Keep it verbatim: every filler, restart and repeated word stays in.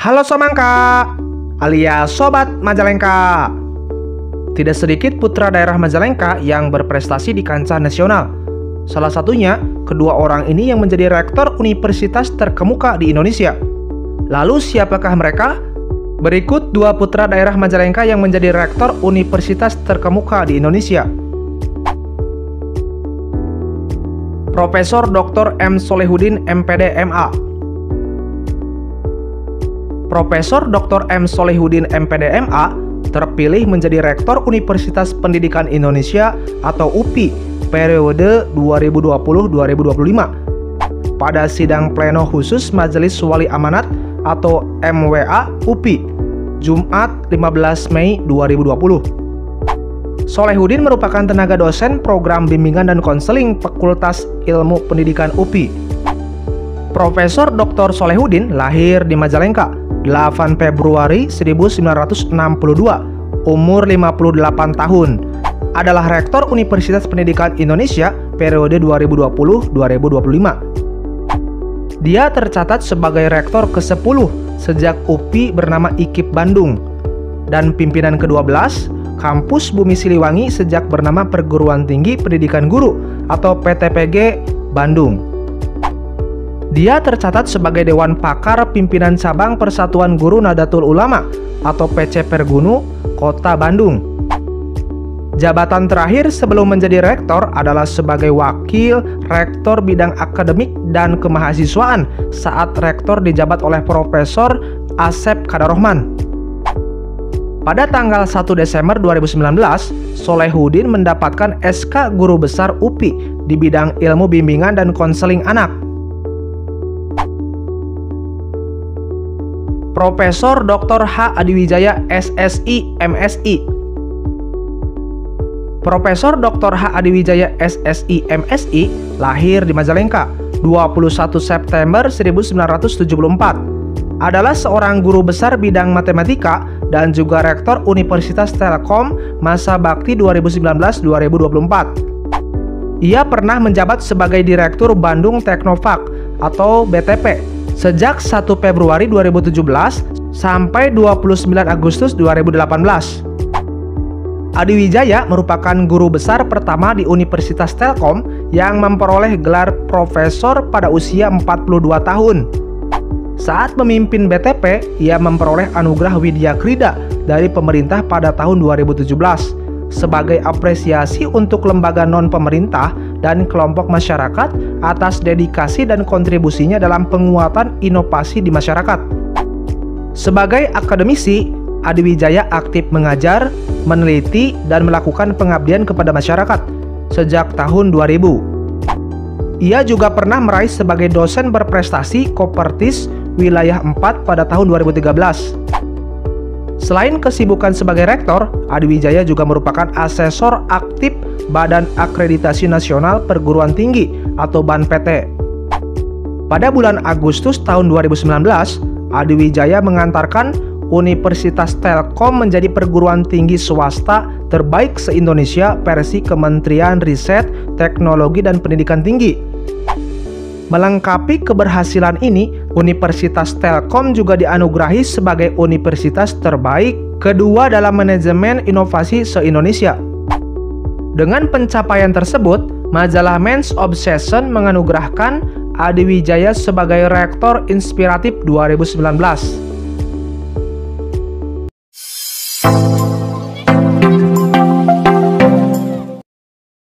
Halo Somangka, alias Sobat Majalengka. Tidak sedikit putra daerah Majalengka yang berprestasi di kancah nasional. Salah satunya, kedua orang ini yang menjadi rektor universitas terkemuka di Indonesia. Lalu siapakah mereka? Berikut dua putra daerah Majalengka yang menjadi rektor universitas terkemuka di Indonesia. Profesor Doktor M. Solehudin, M Pd, M A. Profesor Doktor M. Solehudin, M Pd, M A terpilih menjadi Rektor Universitas Pendidikan Indonesia atau U P I periode dua ribu dua puluh sampai dua ribu dua puluh lima pada sidang pleno khusus Majelis Wali Amanat atau M W A U P I Jumat lima belas Mei dua ribu dua puluh. Solehudin merupakan tenaga dosen program bimbingan dan konseling Fakultas Ilmu Pendidikan U P I. Profesor Doktor Solehudin lahir di Majalengka delapan Februari seribu sembilan ratus enam puluh dua, umur lima puluh delapan tahun. Adalah Rektor Universitas Pendidikan Indonesia periode dua ribu dua puluh sampai dua ribu dua puluh lima. Dia tercatat sebagai rektor kesepuluh sejak U P I bernama I K I P Bandung dan pimpinan kedua belas Kampus Bumi Siliwangi sejak bernama Perguruan Tinggi Pendidikan Guru atau P T P G Bandung. Dia tercatat sebagai Dewan Pakar Pimpinan Cabang Persatuan Guru Nahdlatul Ulama atau P C Pergunu Kota Bandung. Jabatan terakhir sebelum menjadi rektor adalah sebagai Wakil Rektor Bidang Akademik dan Kemahasiswaan saat rektor dijabat oleh Profesor Asep Kadarrohman. Pada tanggal satu Desember dua ribu sembilan belas, Solehudin mendapatkan S K Guru Besar U P I di bidang ilmu bimbingan dan konseling anak. Profesor Doktor H. Adiwijaya S S I M Si. Profesor Doktor H. Adiwijaya S S I M Si lahir di Majalengka dua puluh satu September seribu sembilan ratus tujuh puluh empat. Adalah seorang guru besar bidang matematika dan juga rektor Universitas Telkom masa bakti dua ribu sembilan belas sampai dua ribu dua puluh empat. Ia pernah menjabat sebagai Direktur Bandung Teknopark atau B T P sejak satu Februari dua ribu tujuh belas sampai dua puluh sembilan Agustus dua ribu delapan belas. Adiwijaya merupakan guru besar pertama di Universitas Telkom yang memperoleh gelar profesor pada usia empat puluh dua tahun. Saat memimpin B T P, ia memperoleh anugerah Widya Krida dari pemerintah pada tahun dua ribu tujuh belas sebagai apresiasi untuk lembaga non-pemerintah dan kelompok masyarakat atas dedikasi dan kontribusinya dalam penguatan inovasi di masyarakat. Sebagai akademisi, Adiwijaya aktif mengajar, meneliti, dan melakukan pengabdian kepada masyarakat sejak tahun dua ribu. Ia juga pernah meraih sebagai dosen berprestasi Kopertis Wilayah empat pada tahun dua ribu tiga belas. Selain kesibukan sebagai rektor, Adiwijaya juga merupakan asesor aktif Badan Akreditasi Nasional Perguruan Tinggi atau B A N P T. Pada bulan Agustus tahun dua ribu sembilan belas, Adiwijaya mengantarkan Universitas Telkom menjadi perguruan tinggi swasta terbaik se-Indonesia versi Kementerian Riset, Teknologi, dan Pendidikan Tinggi. Melengkapi keberhasilan ini, Universitas Telkom juga dianugerahi sebagai universitas terbaik kedua dalam manajemen inovasi se-Indonesia. Dengan pencapaian tersebut, majalah Men's Obsession menganugerahkan Adiwijaya sebagai Rektor Inspiratif dua ribu sembilan belas.